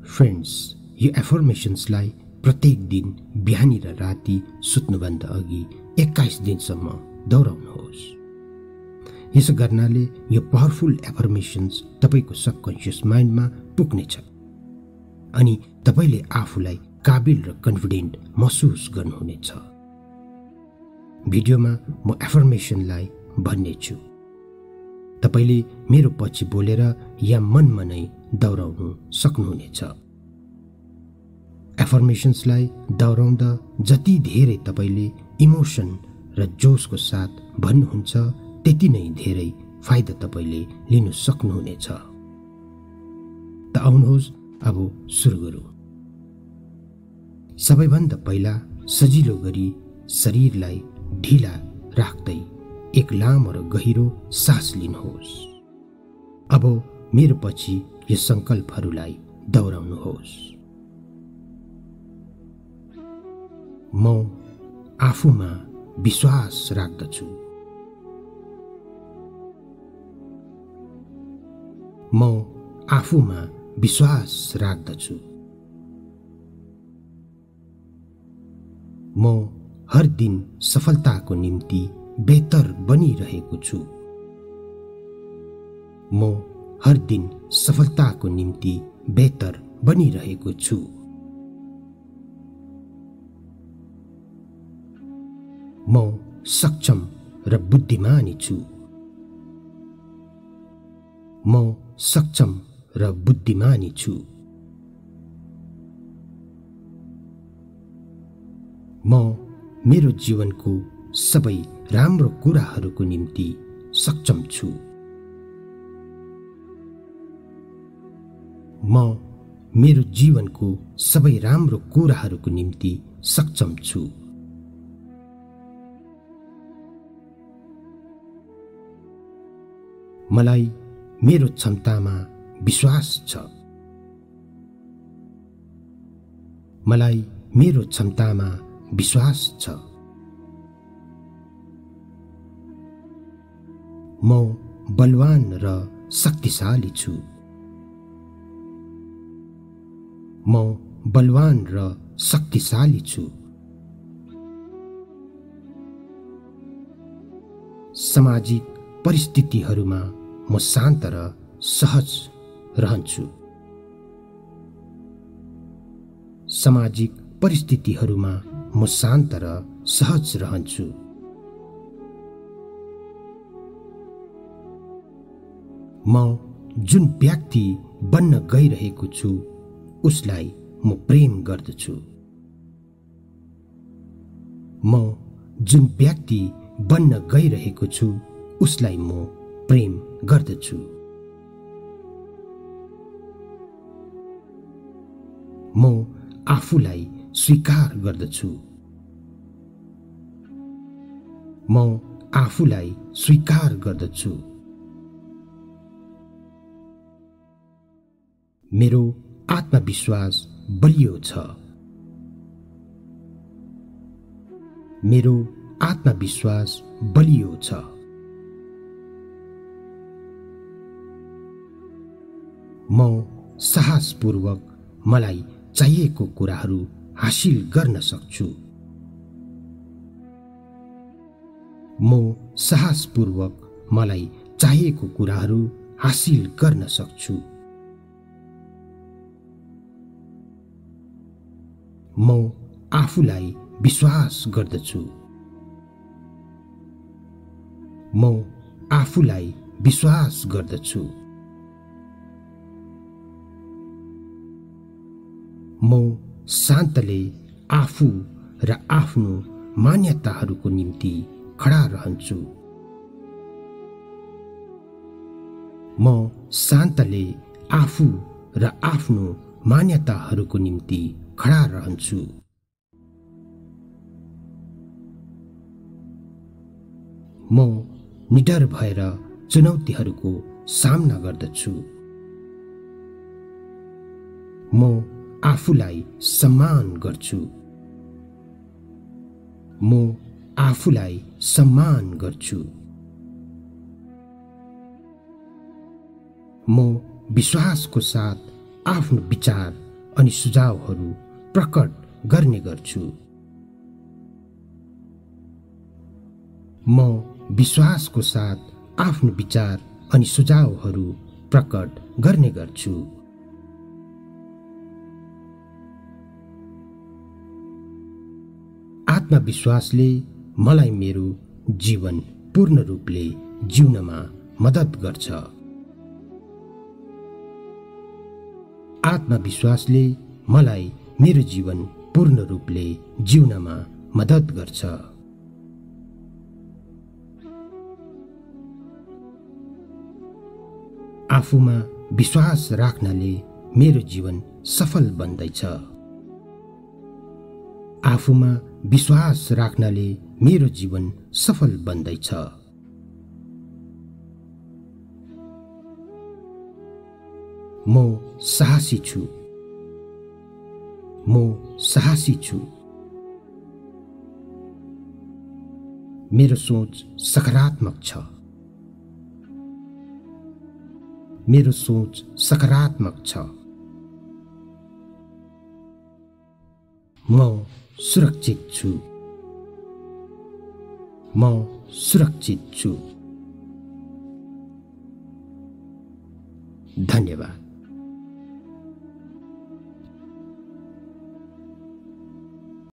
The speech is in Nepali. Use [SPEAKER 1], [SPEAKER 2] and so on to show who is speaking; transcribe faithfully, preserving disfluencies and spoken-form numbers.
[SPEAKER 1] फ्रेन्ड्स, यो एफर्मेसन्सलाई प्रत्येक दिन बिहानी र राति सुत्नुभन्दा अघि एक्काइस दिनसम्म दोहोऱ्याउनुहोस्। यसो गर्नाले यो पावरफुल एफर्मेसन्स तपाईको सबकन्सियस माइन्डमा पुग्नेछ अनि तपाईले आफूलाई काबिल र कन्फिडेन्ट महसुस गर्नुहुनेछ। भिडियोमा म एफर्मेसनलाई भन्नेछु, तपाईले मेरो पछि बोलेर या मनमा नै दोहोऱ्याउनु सक्नुहुनेछ। एफर्मेसन्सलाई दोहोऱ्याउँदा जति धेरै तपाईले इमोसन र जोसको साथ भन्नुहुन्छ त्यति नै धेरै फाइदा तपाईले लिन सक्नुहुनेछ। त आउनुहोस् अब सुरु गरौँ। सबैभन्दा पहिला सजिलो गरी शरीरलाई ढिला राख्दै एक लामो र गहिरो सास लिनुहोस्। अब मेरो पछि यो संकल्पहरूलाई दोहोऱ्याउनुहोस्। म आफूमा विश्वास राख्दछु। म आफूमा विश्वास राख्दछु। म हर दिन सफलताको निम्ति बेहतर बनिरहेको छु। म हर दिन सफलताको निम्ति बेहतर बनिरहेको छु। म सक्षम र बुद्धिमानी छु। म सक्षम र बुद्धिमानी छु। म मेरो जीवनको सबै राम्रो कुराहरूको निम्ति सक्षम छु। म मेरो जीवनको सबै राम्रो कुराहरूको निम्ति सक्षम छु। मलाई मेरो क्षमतामा विश्वास छ। मलाई मेरो क्षमतामा विश्वास छ। म बलवान र शक्तिशाली छु। म बलवान र शक्तिशाली छु। सामाजिक परिस्थितिहरूमा म शान्त र सहज रहन्छु। सामाजिक परिस्थितिहरूमा म शान्त र सहज रहन्छु। म जुन व्यक्ति बन्न गइरहेको छु उसलाई म प्रेम गर्दछु। म जुन व्यक्ति बन्न गइरहेको छु उसलाई म प्रेम गर्दछु। म आफूलाई स्वीकार गर्दछु। म आफूलाई स्वीकार गर्दछु। मेरो आत्मविश्वास बलियो छ। मेरो आत्मविश्वास बलियो छ। म साहसपूर्वक मलाई चाहिएको कुराहरू हासिल गर्न सक्छु। म साहसपूर्वक मलाई चाहिएको कुराहरू हासिल गर्न सक्छु। म आफूलाई विश्वास गर्दछु। म आफूलाई विश्वास गर्दछु। म शान्तले आफू र आफ्नो मान्यताहरूको निम्ति खडा रहन्छु। म शान्तले आफू र आफ्नो मान्यताहरूको निम्ति खडा रहन्छु। म निडर भएर चुनौतीहरूको सामना गर्दछु। म आफूलाई सम्मान गर्छु। म आफूलाई सम्मान गर्छु। म विश्वासको साथ आफ्नो विचार अनि सुझावहरू प्रकट गर्ने गर्छु। म विश्वासको साथ आफ्नो विचार अनि सुझावहरू प्रकट गर्ने गर्छु। आत्मविश्वासले मलाई मेरो जीवन पूर्ण रूपले जिउनमा मद्दत गर्छ। आत्मविश्वासले मलाई मेरो जीवन पूर्ण रूपले जिउनमा मद्दत गर्छ। आफूमा विश्वास राख्नाले मेरो जीवन सफल बन्दैछ। आफूमा विश्वास राख्नाले मेरो जीवन सफल बन्दैछ। म साहसी छु। म साहसी छु। मेरो सोच सकारात्मक छ। मेरो सोच सकारात्मक छ। म सुरक्षित छु। म सुरक्षित छु। धन्यवाद।